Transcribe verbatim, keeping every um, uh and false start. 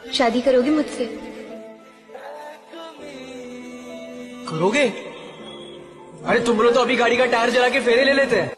शादी करोगे मुझसे? करोगे? अरे तुम लोग तो अभी गाड़ी का टायर जला के फेरे ले लेते हैं।